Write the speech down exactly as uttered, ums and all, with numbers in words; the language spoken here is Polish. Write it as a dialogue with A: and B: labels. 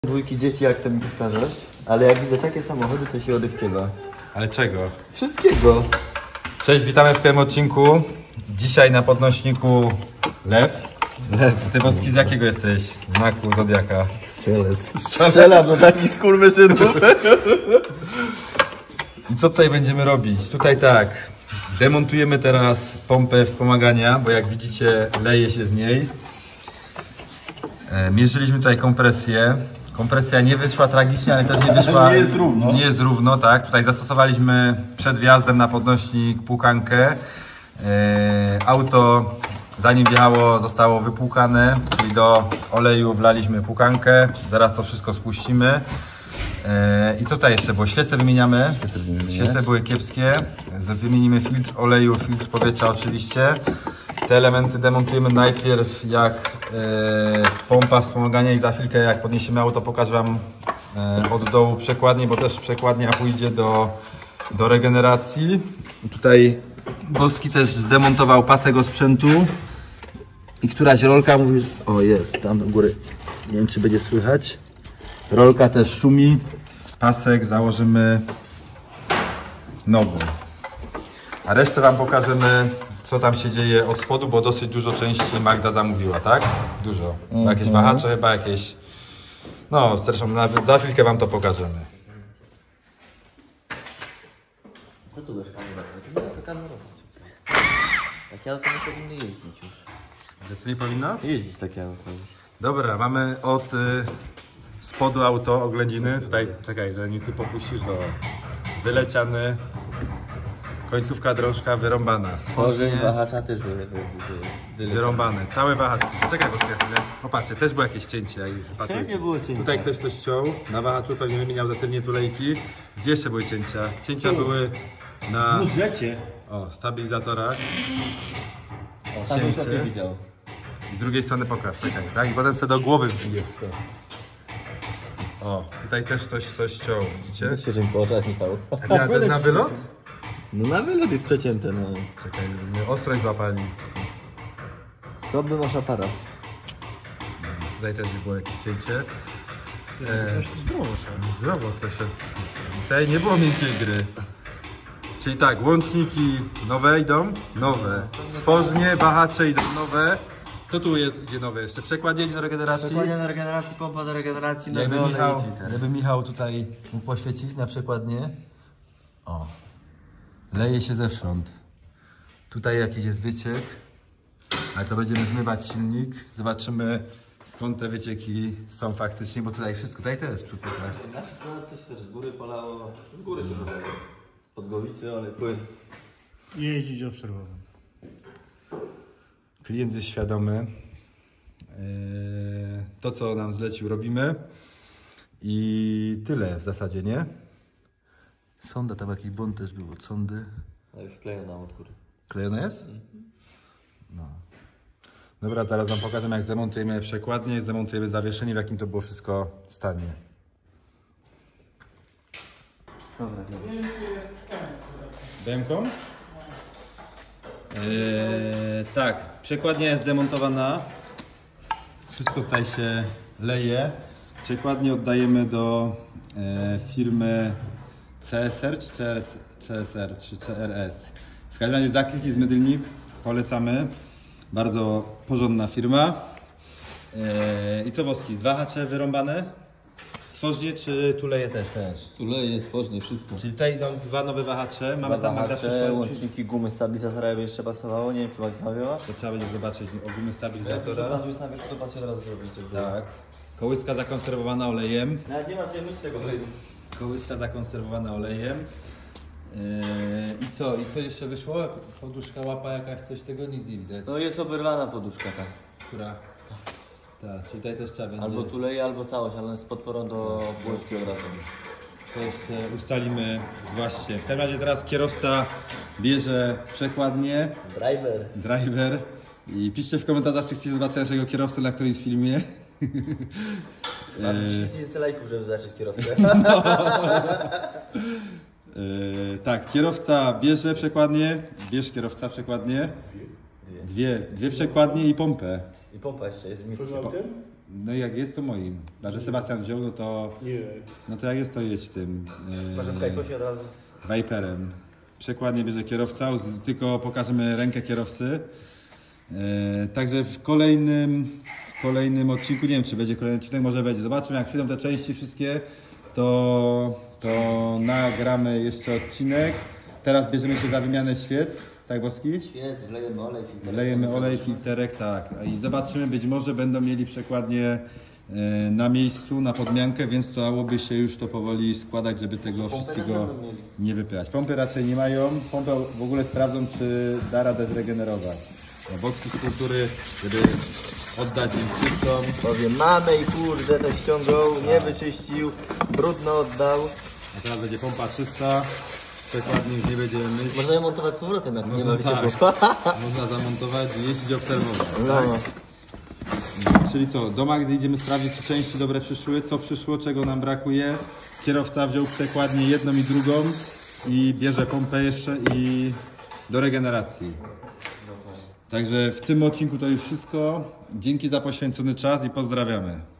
A: Dwójki dzieci, jak to mi powtarzasz, ale jak widzę takie samochody, to się odechciewa.
B: Ale czego?
A: Wszystkiego.
B: Cześć, witamy w tym odcinku. Dzisiaj na podnośniku lew.
A: Lew.
B: Ty, Boski, z jakiego jesteś znaku zodiaka?
A: Strzelec. Strzelacz, no taki skurwysyn.
B: I co tutaj będziemy robić? Tutaj tak, demontujemy teraz pompę wspomagania, bo jak widzicie leje się z niej. E, mierzyliśmy tutaj kompresję. Kompresja nie wyszła tragicznie, ale też nie wyszła...
A: Nie jest równo.
B: Nie jest równo, tak. Tutaj zastosowaliśmy przed wjazdem na podnośnik płukankę. E, auto, zanim wjechało, zostało wypłukane, czyli do oleju wlaliśmy płukankę. Zaraz to wszystko spuścimy. E, I co tutaj jeszcze było? Świece wymieniamy. Świece były kiepskie. Wymienimy filtr oleju, filtr powietrza oczywiście. Te elementy demontujemy najpierw jak e, pompa wspomagania i za chwilkę jak podniesiemy auto pokażę Wam e, od dołu przekładnię, bo też przekładnia pójdzie do, do regeneracji. I tutaj Boski też zdemontował pasek osprzętu i któraś rolka mówi, o jest, tam do góry, nie wiem czy będzie słychać. Rolka też szumi, pasek założymy nowy. A resztę Wam pokażemy, co tam się dzieje od spodu, bo dosyć dużo części Magda zamówiła, tak? Dużo. Mm-hmm. Jakieś wahacze chyba, jakieś... No, zresztą na, za chwilkę Wam to pokażemy.
A: Co tu będziesz kamerować? Nie ma co kamerować. Takie auto nie powinny jeździć już.
B: Że co nie powinno?
A: Jeździć takie auto już.
B: Dobra, mamy od y, spodu auto, oględziny. Tutaj, czekaj, zanim Ty popuścisz, to wyleciany. Końcówka drążka wyrąbana.
A: Stworzeń wahacza też były, były, były
B: wyrąbane. Cały wahacz. Czekaj, bo chwilę. Popatrzcie, też było jakieś cięcie. Jak już
A: Wszędzie było cięcie.
B: Tutaj ktoś coś ciął. Na wahaczu pewnie wymieniał za tylnie tulejki. Gdzie jeszcze były cięcia? Cięcia były na...
A: W budżecie.
B: O, stabilizatorach.
A: O, tam już lepiej widział.
B: I z drugiej strony pokaż, czekaj. Tak? I potem sobie do głowy wbije. O, tutaj też ktoś coś ciął. Widzicie?
A: się czym po oczach, Michał.
B: A to jest na wylot?
A: No na wylot jest przecięte, no.
B: Czekaj, mnie ostrość złapali.
A: Słaby masz aparat.
B: Tutaj też było jakieś cięcie. E, zdrowo to się... Tutaj nie było miękkiej gry. Czyli tak, łączniki nowe idą, nowe. Stworznie, wahacze idą nowe. Co tu idzie nowe jeszcze? Przekładnie do regeneracji?
A: Przekładnia do regeneracji, pompa do regeneracji, nowy
B: Jakby
A: olej
B: Michał,
A: i filtr.
B: jakby Michał tutaj mógł poświecić na przekładnie. O. Leje się zewsząd. Tutaj jakiś jest wyciek. Ale to będziemy zmywać silnik. Zobaczymy skąd te wycieki są faktycznie, bo tutaj wszystko, tutaj też przód pokaż.
A: Znaczy to też też z góry polało, z góry się polało. Z podgłowicy, ale płyn.
C: Jeździć obserwować.
B: Klient jest świadomy. To co nam zlecił robimy. I tyle w zasadzie, nie? Sonda, tam jakiś błąd też był od sondy.
A: Ale jest sklejona od góry.
B: Klejona jest? No. Dobra, teraz Wam pokażę jak zdemontujemy przekładnię i zdemontujemy zawieszenie, w jakim to było wszystko stanie.
A: Dobra,
B: Dęką? Eee, tak, przekładnia jest demontowana. Wszystko tutaj się leje. Przekładnię oddajemy do e, firmy C S R czy C S R czy C R S. W każdym razie Zaklik i Zmydlnik polecamy. Bardzo porządna firma. Eee, I co Boski? Dwa hacze wyrąbane? Stworznie czy tuleje też? też?
A: Tuleje, stworznie, wszystko.
B: Czyli tutaj idą dwa nowe wahacze. Mamy tam Magda
A: wahacze,
B: przyszła.
A: łączniki gumy stabilizatora jakby jeszcze pasowało, nie wiem czy Max zamawiała.
B: To trzeba będzie zobaczyć o gumy
A: Jak
B: stabilizatora.
A: od razu jest na wierzchu, to pasuje od razu zrobić.
B: Tak. Kołyska zakonserwowana olejem.
A: Nawet nie ma co myć tego oleju.
B: Kołyska zakonserwowana olejem. Eee, I co? I co jeszcze wyszło? Poduszka, łapa jakaś, coś tego nic nie widać.
A: No jest oberwana poduszka, tak.
B: Która? Tak, czyli tutaj też trzeba będzie...
A: Albo tuleje, albo całość, ale z podporą do płośki od razu.
B: To jeszcze ustalimy właśnie. W każdym razie teraz kierowca bierze przekładnię.
A: Driver.
B: Driver. I piszcie w komentarzach, czy chcecie zobaczyć naszego kierowcę na którymś filmie.
A: Mam trzydzieści tysięcy lajków, żeby zobaczyć kierowcę.
B: Yy, tak, kierowca bierze przekładnię, bierz kierowca przekładnię, dwie, dwie przekładnie i pompę.
A: I pompa jeszcze jest w
C: Co
A: misji.
C: z autem?
B: No i jak jest, to moim. A że Sebastian wziął, no to...
C: Nie.
B: No to jak jest, to jedź tym.
A: Może w kajfosie od razu.
B: Viperem. Przekładnie bierze kierowca, z- tylko pokażemy rękę kierowcy. E, także w kolejnym, w kolejnym odcinku, nie wiem czy będzie kolejny odcinek, może będzie. Zobaczymy jak przyjdą te części wszystkie, to, to nagramy jeszcze odcinek. Teraz bierzemy się za wymianę świec, tak Boski?
A: Świec, wlejemy olej, filtrek.
B: Lejemy olej, filterek, tak. I zobaczymy, być może będą mieli przekładnie e, na miejscu, na podmiankę, więc dałoby się już to powoli składać, żeby tego
A: Pompy
B: wszystkiego
A: na pewno mieli.
B: nie wypychać. Pompy raczej nie mają. Pompę w ogóle sprawdzą, czy da radę zregenerować. No, boczki z kultury, żeby oddać im czystą.
A: Powiem, mamy i kurde, to ściągał, nie wyczyścił, brudno oddał.
B: A teraz będzie pompa czysta, przekładnik nie będziemy myć.
A: Można ją montować z powrotem, jak nie
B: Można
A: ma
B: tak.
A: wycieku.
B: Można zamontować i jeździć obserwować.
A: No.
B: Czyli co, do Magdy idziemy sprawdzić, czy części dobre przyszły, co przyszło, czego nam brakuje. Kierowca wziął przekładnię jedną i drugą i bierze pompę jeszcze i do regeneracji. Także w tym odcinku to już wszystko. Dzięki za poświęcony czas i pozdrawiamy.